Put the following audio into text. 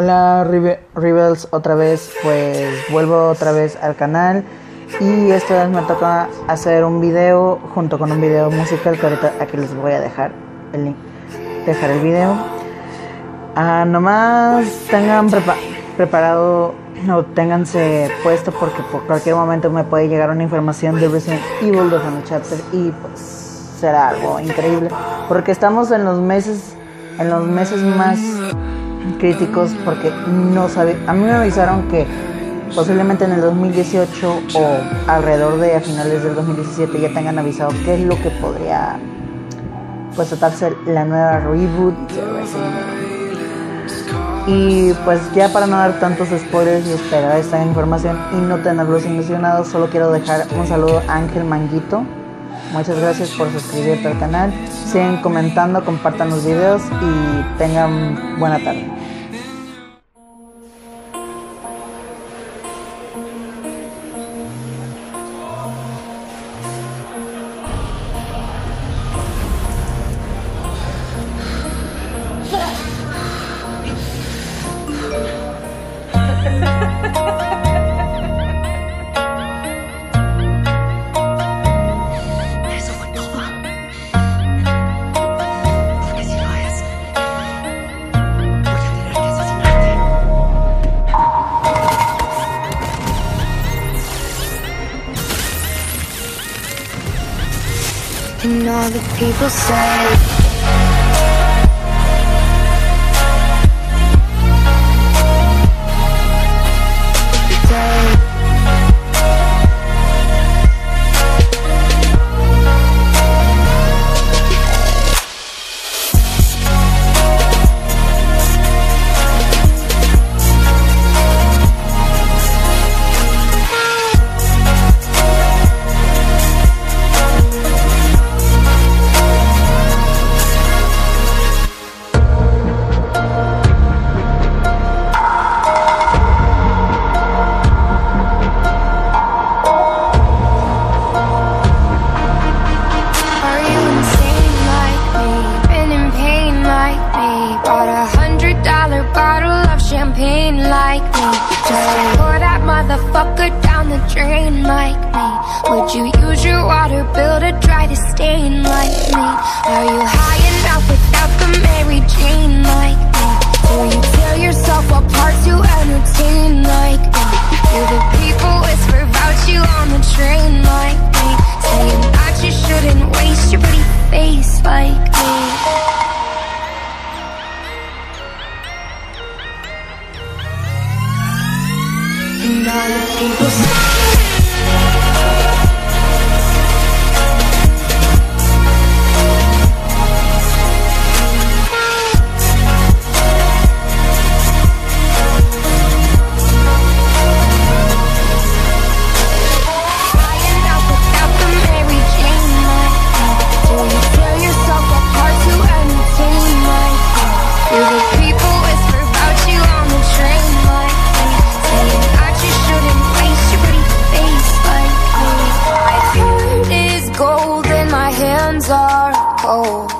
Hola Rebels, otra vez, pues vuelvo otra vez al canal y esta vez me toca hacer un video junto con un video musical que ahorita aquí les voy a dejar el link, dejar el video. Nomás tengan preparado o ténganse puesto porque por cualquier momento me puede llegar una información de Resident Evil The Final Chapter y pues será algo increíble porque estamos en los meses más críticos porque no sabe. A mí me avisaron que posiblemente en el 2018 o alrededor de a finales del 2017 ya tengan avisado qué es lo que podría pues tratarse la nueva reboot de Resident Evil. Y pues ya para no dar tantos spoilers y esperar esta información y no tenerlos ilusionados, solo quiero dejar un saludo a Ángel Manguito. Muchas gracias por suscribirte al canal. Sigan comentando, compartan los videos y tengan buena tarde. And all the people say champagne like me. Just pour that motherfucker down the drain like me. Would you use your water bill to dry the stain like me? Are you high enough without the Mary Jane like me? Do you tear yourself apart to entertain like me? Do the people whisper about you on the train like me? Saying that you shouldn't waste your pretty face like me. And all the people say are cold.